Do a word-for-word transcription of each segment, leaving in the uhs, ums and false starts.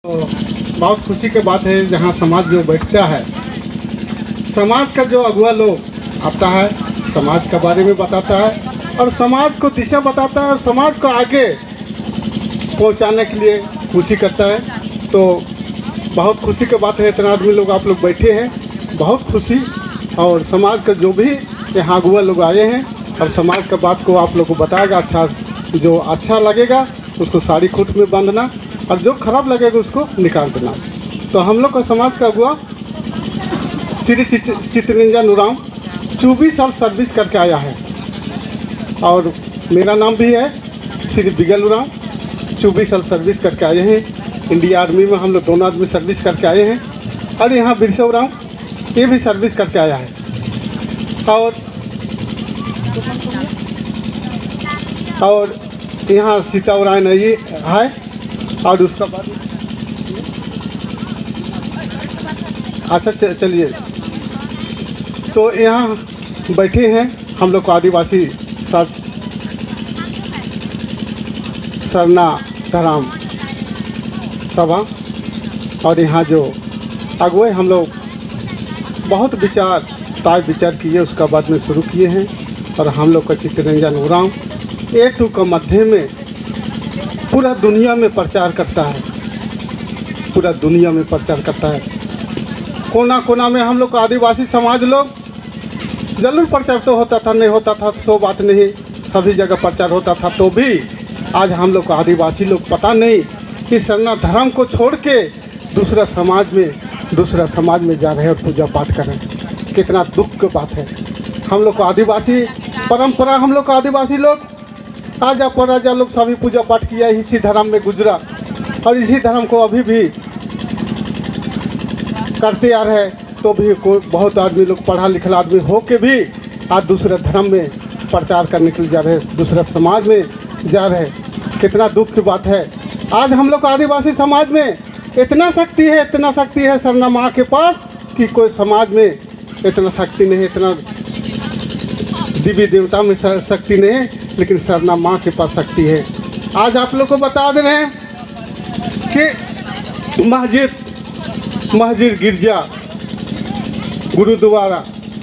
तो बहुत खुशी की बात है जहाँ समाज जो बैठता है, समाज का जो अगुआ लोग आता है, समाज के बारे में बताता है और समाज को दिशा बताता है और समाज को आगे पहुंचाने के लिए खुशी करता है। तो बहुत खुशी की बात है, इतना आदमी लोग आप लोग बैठे हैं, बहुत खुशी। और समाज का जो भी यहाँ अगुआ लोग आए हैं और समाज का बात को आप लोग को बताएगा। अच्छा, जो अच्छा लगेगा उसको साड़ी खूट में बांधना और जो खराब लगेगा उसको निकाल देना। तो हम लोग का समाज का अगुआ श्री चितरंजन उरांव चौबीस साल सर्विस करके आया है और मेरा नाम भी है श्री बिगल उरांव, चौबीस साल सर्विस करके आए हैं। इंडिया आर्मी में हम लोग दोनों आदमी सर्विस करके आए हैं और यहाँ बिरसा उरांव ये भी सर्विस करके आया है। और और यहाँ सीता उरांव ये है और उसका बाद अच्छा चलिए, तो यहाँ बैठे हैं हम लोग को आदिवासी सरना धराम सभा और यहाँ जो अगुए हम लोग बहुत विचार ताज विचार किए, उसका बाद में शुरू किए हैं। और हम लोग का चितरंजन उरांव ए टू का मध्य में पूरा दुनिया में प्रचार करता है, पूरा दुनिया में प्रचार करता है। कोना कोना में हम लोग का आदिवासी समाज लोग जरूर प्रचार तो होता था, नहीं होता था तो बात नहीं, सभी जगह प्रचार होता था। तो भी आज हम लोग का आदिवासी लोग पता नहीं कि सरना धर्म को छोड़ के दूसरा समाज में दूसरा समाज में जा रहे और पूजा पाठ कर रहे हैं। कितना दुख की बात है। हम लोग का आदिवासी परंपरा, हम लोग का आदिवासी लोग आजा पराजा लोग सभी पूजा पाठ किया, इसी धर्म में गुजरा और इसी धर्म को अभी भी करते आ रहे। तो भी कोई बहुत आदमी लोग पढ़ा लिखा आदमी हो के भी आज दूसरे धर्म में प्रचार करने के लिए जा रहे, दूसरे समाज में जा रहे। कितना दुख की बात है। आज हम लोग आदिवासी समाज में इतना शक्ति है, इतना शक्ति है सरना माँ के पास कि कोई समाज में इतना शक्ति नहीं, इतना देवी देवता में शक्ति नहीं है, लेकिन सरना माँ के पास शक्ति है। आज आप लोग को बता दे रहे हैं कि मस्जिद मस्जिद गिरजा गुरुद्वारा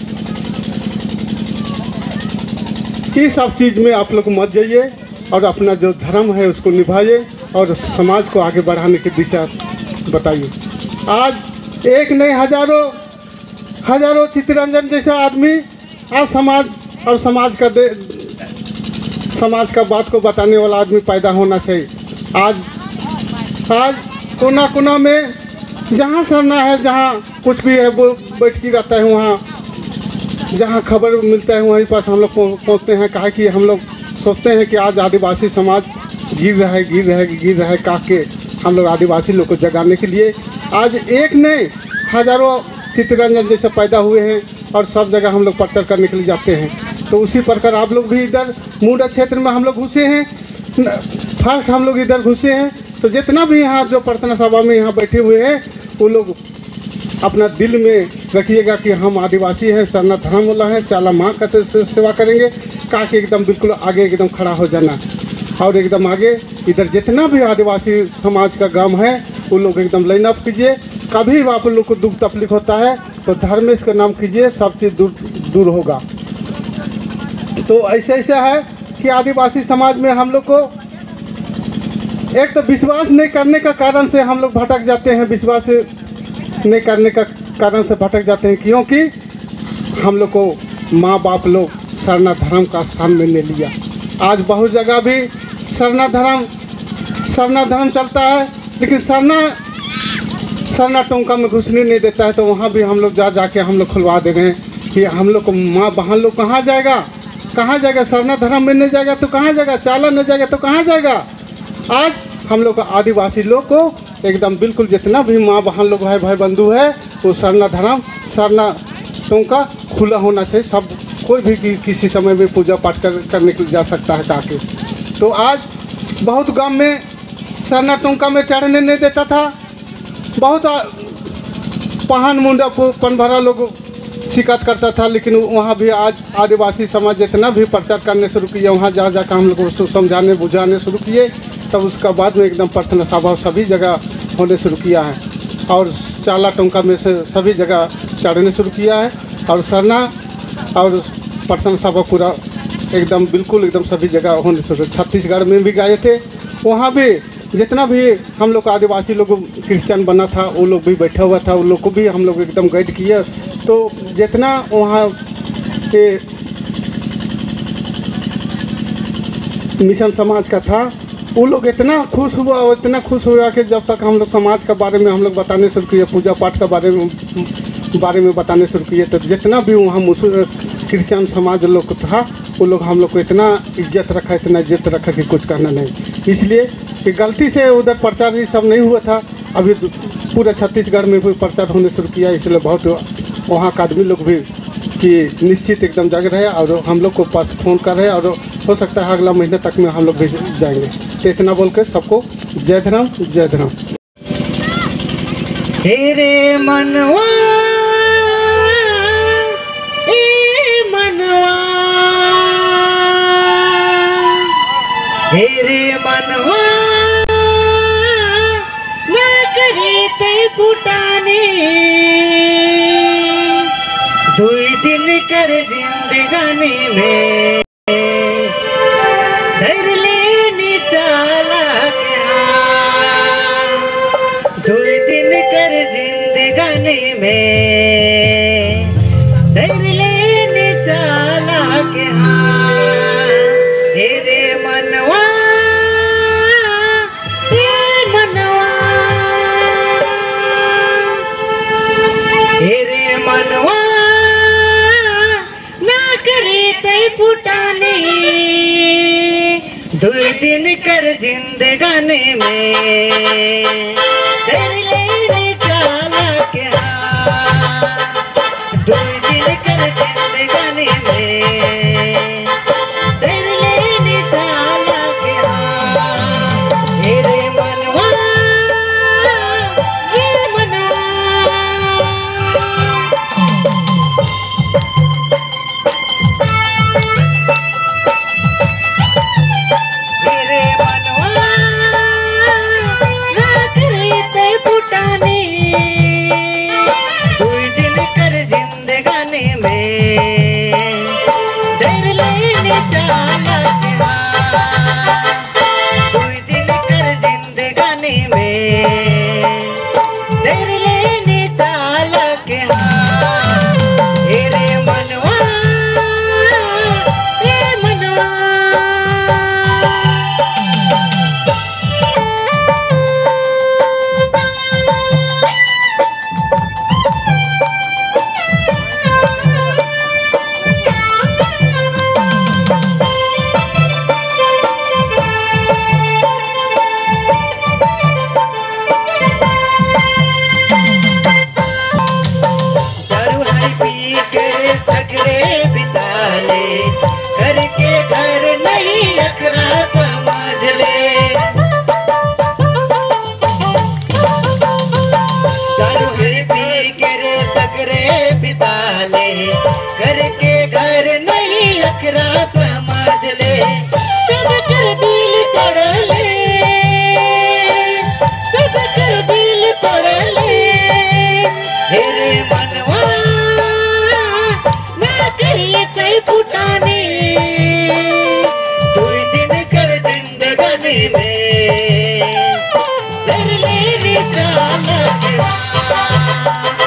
ये सब चीज़ में आप लोग मत जाइए और अपना जो धर्म है उसको निभाइए और समाज को आगे बढ़ाने की दिशा बताइए। आज एक नहीं हजारों हजारों चितरंजन जैसा आदमी आज समाज और समाज का दे समाज का बात को बताने वाला आदमी पैदा होना चाहिए। आज आज कोना कोना में जहाँ सरना है, जहाँ कुछ भी है वो बैठ के रहता है, वहाँ जहाँ खबर मिलता है वहीं पास हम लोग पहुँचते हैं। कहा कि हम लोग सोचते हैं कि आज आदिवासी समाज गिर रहा है गिर रहा है गिर रहा है कहा के हम लोग आदिवासी लोग को जगाने के लिए आज एक नहीं हजारों चितरंजन जैसे पैदा हुए हैं और सब जगह हम लोग प्रचार करने के लिए जाते हैं। तो उसी प्रकार आप लोग भी इधर मुंडा क्षेत्र में हम लोग घुसे हैं, फर्स्ट हम लोग इधर घुसे हैं। तो जितना भी यहाँ जो प्रार्थना सभा में यहाँ बैठे हुए हैं वो लोग अपना दिल में रखिएगा कि हम आदिवासी हैं, सरना धर्म वाला है, चाला माँ का सेवा करेंगे। कहा कि एकदम बिल्कुल आगे एकदम खड़ा हो जाना और एकदम आगे इधर जितना भी आदिवासी समाज का गांव है वो लोग एकदम लाइन अप कीजिए। कभी भी आप लोग को दुख तकलीफ होता है तो धर्मेश का नाम कीजिए, सब चीज़ दूर दूर होगा। तो ऐसा ऐसा है कि आदिवासी समाज में हम लोग को एक तो विश्वास नहीं करने का कारण से हम लोग भटक जाते हैं, विश्वास नहीं करने का कारण से भटक जाते हैं, क्योंकि हम लोग को माँ बाप लोग सरना धर्म का स्थान में ले लिया। आज बहुत जगह भी सरना धर्म सरना धर्म चलता है, लेकिन सरना सरना टोंका में घुसने नहीं देता है। तो वहाँ भी हम लोग जा जाके हम लोग खुलवा दे रहे हैं कि हम लोग को माँ बहन लोग कहाँ जाएगा कहाँ जाएगा सरना धर्म में नहीं जाएगा तो कहाँ जाएगा, चाला नहीं जाएगा तो कहाँ जाएगा। आज हम लोग का आदिवासी लोग को एकदम बिल्कुल जितना भी माँ बहन लोग है, भाई बंधु है, वो सरना धर्म सरना टोंका खुला होना चाहिए। सब कोई भी कि, किसी समय में पूजा पाठ कर, करने के लिए जा सकता है ताकि। तो आज बहुत गांव में सरना टोंका में चढ़ने नहीं देता था, बहुत पहान मुंडा पनभरा लोग शिकायत करता था, लेकिन वहाँ भी आज आदिवासी समाज जितना भी प्रचार करने शुरू किया, वहाँ जा जाकर हम लोग को समझाने बुझाने शुरू किए। तब उसका बाद में एकदम प्रार्थना सभा सभी जगह होने शुरू किया है और चाला टोंका में से सभी जगह चढ़ने शुरू किया है और सरना और प्रशंसा पूरा एकदम बिल्कुल एकदम सभी जगह होने शुरू। छत्तीसगढ़ में भी गए थे, वहाँ भी जितना भी हम लोग आदिवासी लोग क्रिश्चियन बना था वो लोग भी बैठा हुआ था, उन लोग को भी हम लोग एकदम गाइड किया। तो जितना वहाँ के मिशन समाज का था वो लोग इतना खुश हुआ और इतना खुश हुआ कि जब तक हम लोग समाज के बारे में हम लोग बताने शुरू किए, पूजा पाठ के बारे में बारे में बताने शुरू किए, तो जितना भी वहाँ मुसलिम क्रिश्चियन समाज लोग था वो लोग हम लोग को इतना इज्जत रखा इतना इज्जत रखा कि कुछ कहना नहीं। इसलिए कि गलती से उधर प्रचार ये सब नहीं हुआ था, अभी पूरे छत्तीसगढ़ में भी प्रचार होने शुरू किया, इसलिए बहुत वहाँ का आदमी लोग भी कि निश्चित एकदम जग रहे और हम लोग को पास फ़ोन कर रहे हैं और हो सकता है अगला महीने तक में हम लोग भी जाएंगे। तो इतना बोल के सबको जय धर्म जय धर्म। तेरे मनवा ए मनवा तेरे मनवा न करे ते फुटाने दुई दिन कर जिंदगानी में धर लेनी चाला क्या दुई दिन कर जिंदगानी में धर लेनी चाला क्या तेरे मनवा ये मनवा तेरे मनवा फुटाने दुई दिन कर जिंदगानी में धर लेने चाला क्या दुई दिन कर जिंदगानी में धर लेने चाला क्या तेरे मनवा ये मनवा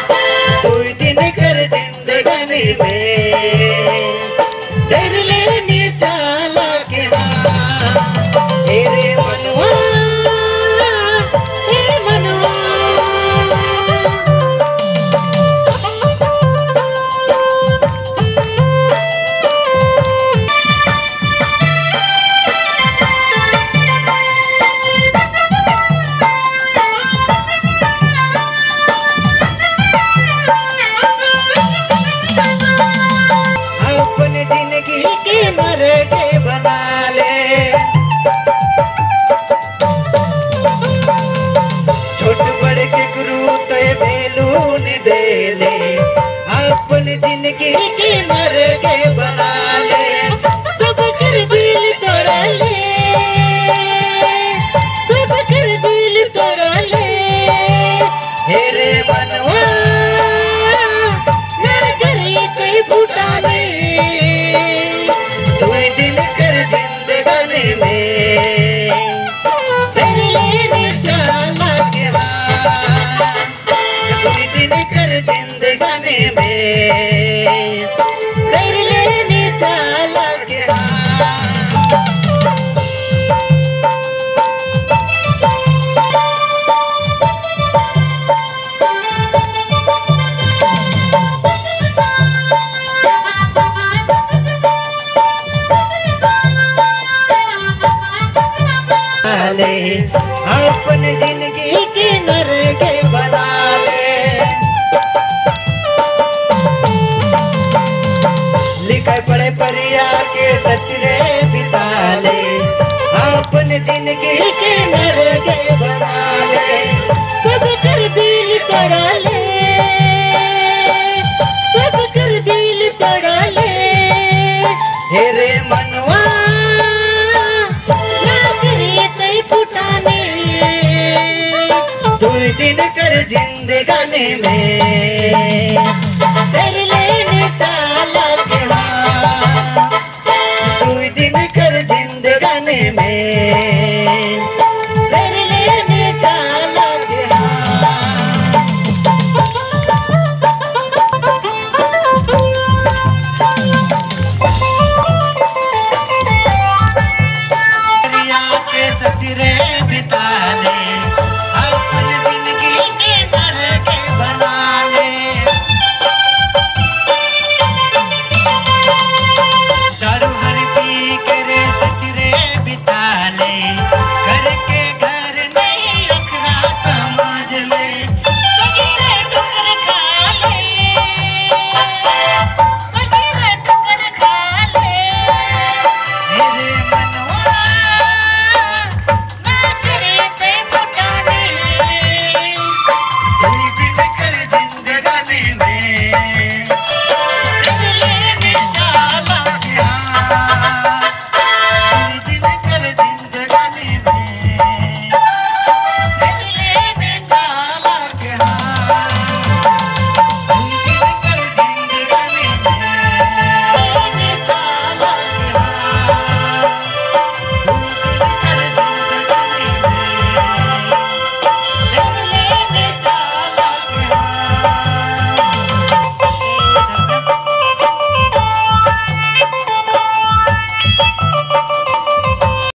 दुई दिन कर जिंदगानी में धर लेनी कर लेने चाला के अपने जिंदगी की नरक बना ले, लिखे पड़े परिया के सचरे बिता ले, अपने जिंदगी की नरक बना ले, सब कर दिल तोड़ा ले, सब कर दिल तोड़ा ले, हेरे मनवा दिन कर जिंदगानी में कर लेने चाला के